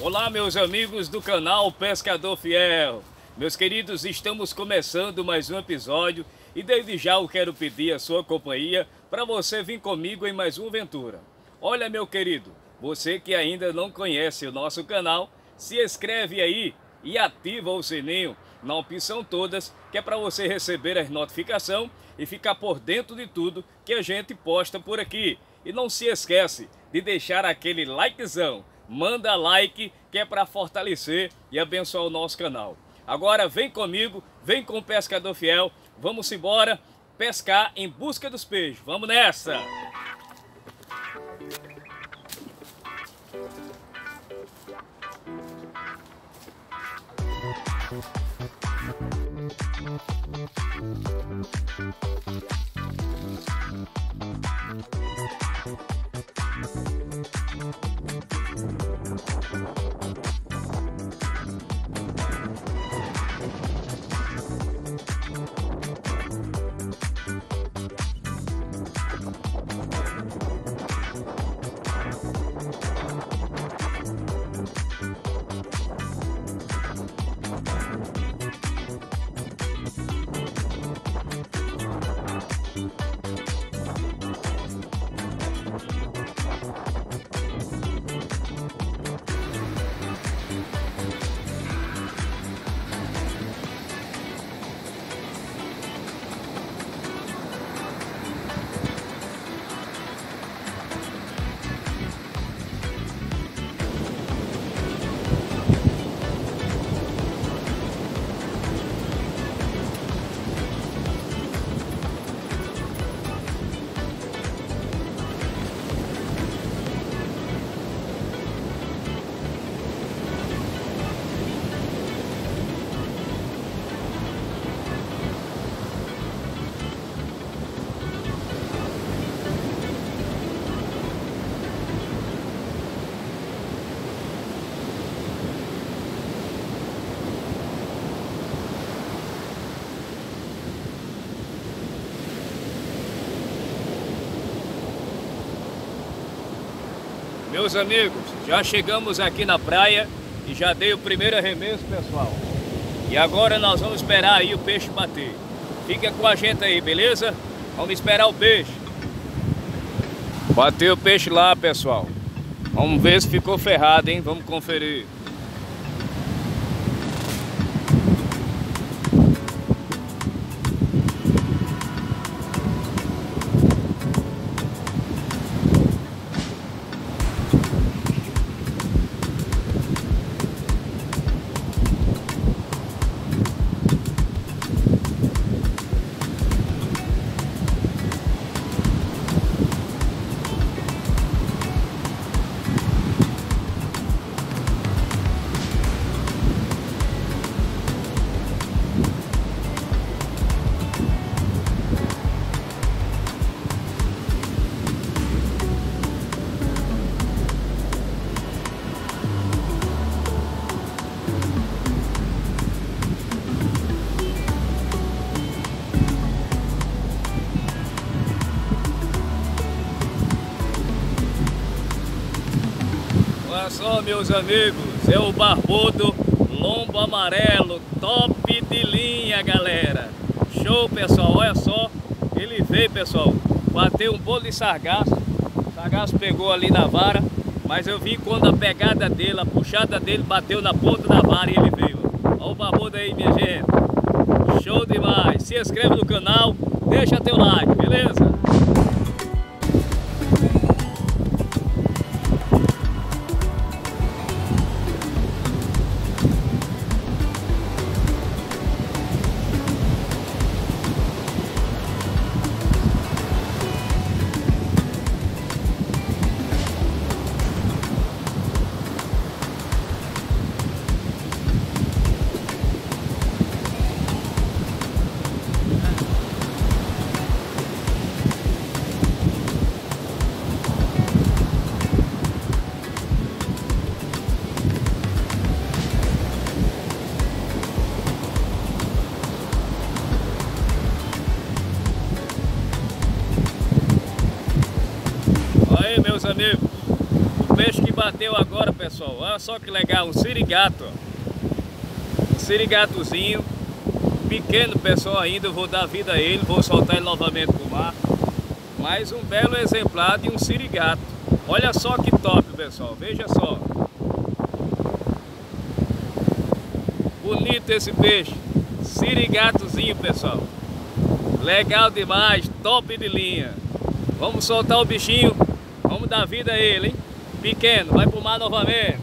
Olá, meus amigos do canal Pescador Fiel. Meus queridos, estamos começando mais um episódio e desde já eu quero pedir a sua companhia para você vir comigo em mais uma aventura. Olha, meu querido, você que ainda não conhece o nosso canal, se inscreve aí e ativa o sininho na opção todas, que é para você receber as notificações e ficar por dentro de tudo que a gente posta por aqui. E não se esquece de deixar aquele likezão. Manda like, que é para fortalecer e abençoar o nosso canal. Agora vem comigo, vem com o Pescador Fiel, vamos embora pescar em busca dos peixes. Vamos nessa! Meus amigos, já chegamos aqui na praia e já dei o primeiro arremesso, pessoal. E agora nós vamos esperar aí o peixe bater. Fica com a gente aí, beleza? Vamos esperar o peixe. Bateu o peixe lá, pessoal. Vamos ver se ficou ferrado, hein? Vamos conferir. Olha só, meus amigos, é o barbudo lombo amarelo, top de linha, galera. Show, pessoal, olha só, ele veio, pessoal, bateu um bolo de sargaço. O sargaço pegou ali na vara, mas eu vi quando a pegada dele, a puxada dele bateu na ponta da vara e ele veio. Olha o barbudo aí, minha gente. Show demais. Se inscreve no canal, deixa teu like, beleza? meus amigos, o peixe que bateu agora, pessoal. Olha só que legal, um sirigato, ó. Um sirigatozinho pequeno, pessoal, ainda. Eu vou dar vida a ele, vou soltar ele novamente pro mar. Mais um belo exemplar de um sirigato. Olha só que top, pessoal, veja só. Bonito esse peixe, sirigatozinho, pessoal. Legal demais, top de linha. Vamos soltar o bichinho, vamos dar vida a ele, hein? Pequeno, vai pro mar novamente.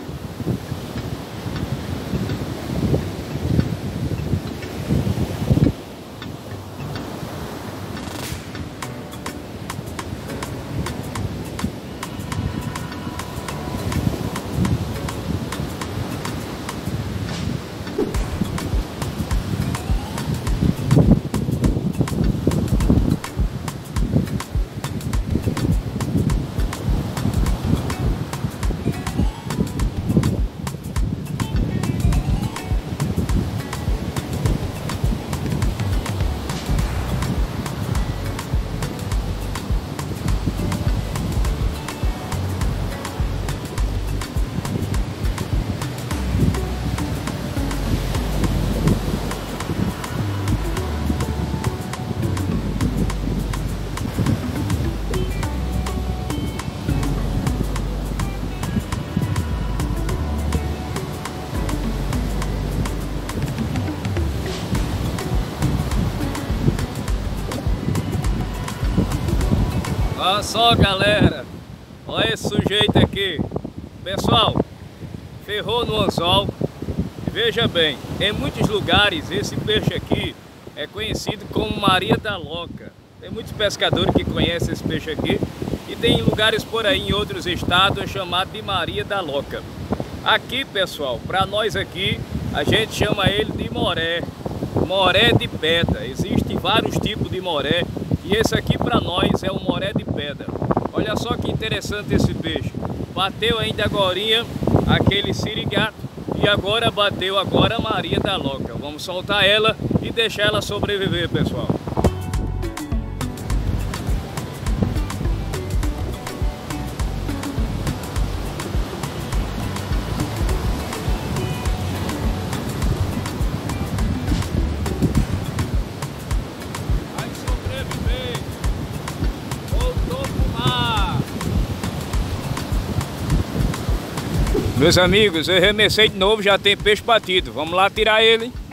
Olha só, galera, olha esse sujeito aqui. Pessoal, ferrou no anzol. Veja bem, em muitos lugares esse peixe aqui é conhecido como Maria da Loca. Tem muitos pescadores que conhecem esse peixe aqui. E tem lugares por aí em outros estados chamado de Maria da Loca. Aqui, pessoal, para nós aqui, a gente chama ele de moré. Moré de pedra. Existem vários tipos de moré. E esse aqui para nós é o moré de pedra. Olha só que interessante esse peixe. Bateu ainda agorinha aquele sirigato e agora bateu agora a Maria da Loca. Vamos soltar ela e deixar ela sobreviver, pessoal. Meus amigos, eu remessei de novo, já tem peixe batido. Vamos lá tirar ele, hein?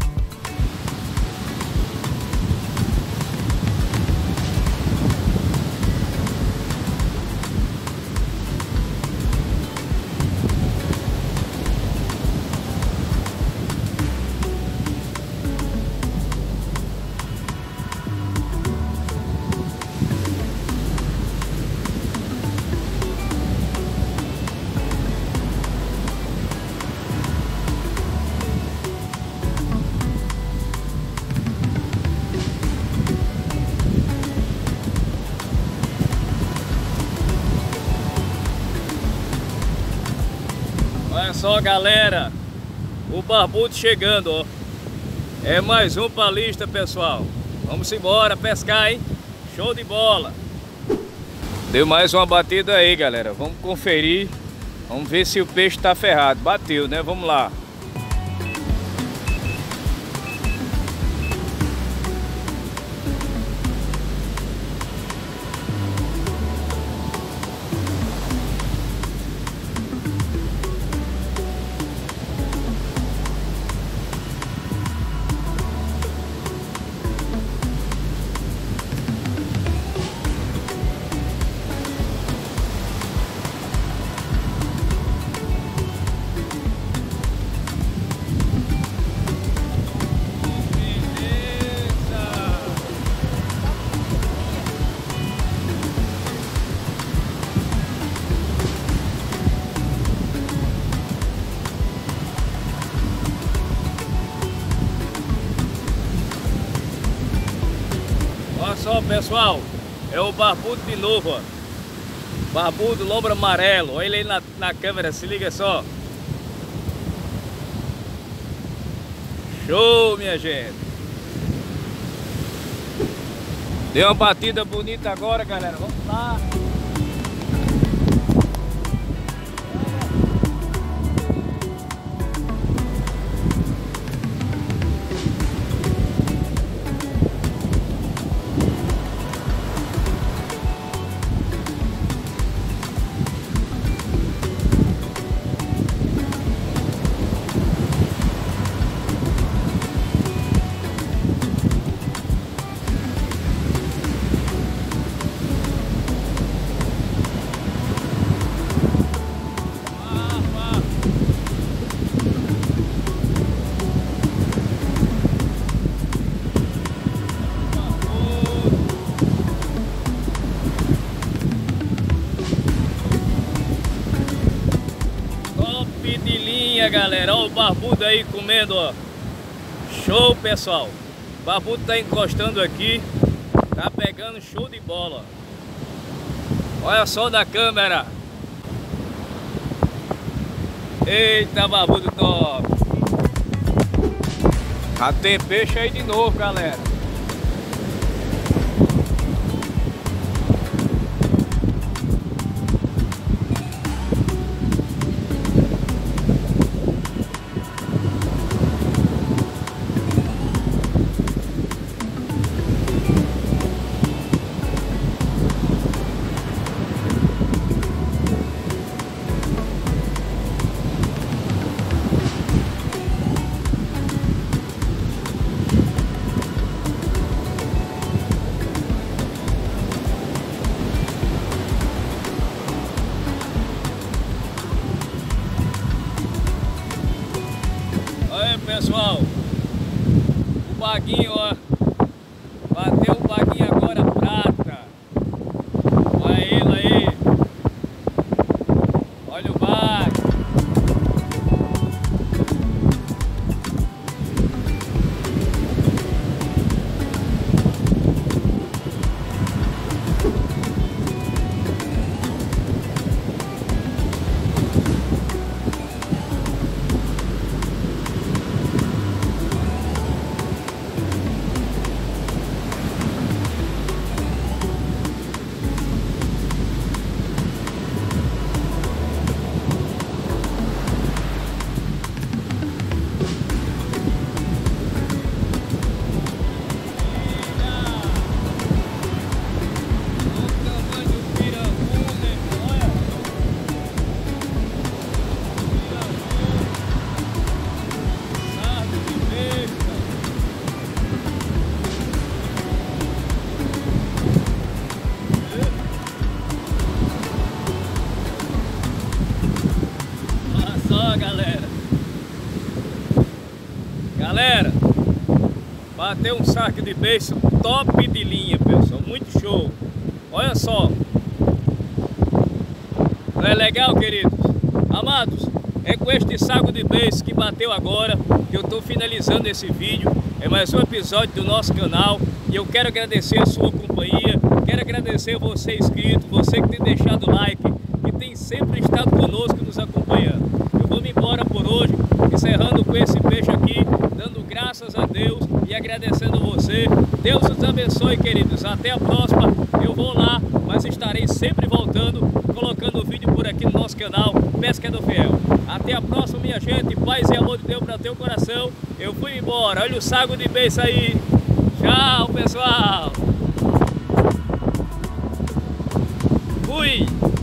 Olha só, galera, o barbudo chegando, ó. É mais um pra lista, pessoal. Vamos embora pescar, hein? Show de bola. Deu mais uma batida aí, galera. Vamos conferir. Vamos ver se o peixe tá ferrado. Bateu, né? Vamos lá. Olha só, pessoal, é o barbudo de novo, ó. Barbudo, lombro amarelo. Olha ele aí na câmera, se liga só. Show, minha gente. Deu uma batida bonita agora, galera. Vamos lá. Olha, galera, olha o barbudo aí comendo, ó. Show, pessoal. O barbudo tá encostando aqui. Tá pegando show de bola. Olha só da câmera. Eita, barbudo top. Já tem peixe aí de novo, galera. Pessoal, o baguinho, ó, bateu o baguinho agora prata. Olha ele aí, olha o bague. Galera, bateu um saco de beiço top de linha, pessoal, muito show. Olha só, não é legal, queridos? Amados, é com este saco de beiço que bateu agora que eu estou finalizando esse vídeo. É mais um episódio do nosso canal e eu quero agradecer a sua companhia, quero agradecer você inscrito, você que tem deixado like, que tem sempre estado conosco nos acompanhando. Eu vou me embora por hoje, encerrando com esse peixe aqui, dando graças a Deus e agradecendo você. Deus os abençoe, queridos. Até a próxima. Eu vou lá, mas estarei sempre voltando, colocando vídeo por aqui no nosso canal Pescador Fiel. Até a próxima, minha gente. Paz e amor de Deus para teu coração. Eu fui embora. Olha o saco de beiço aí. Tchau, pessoal. Fui.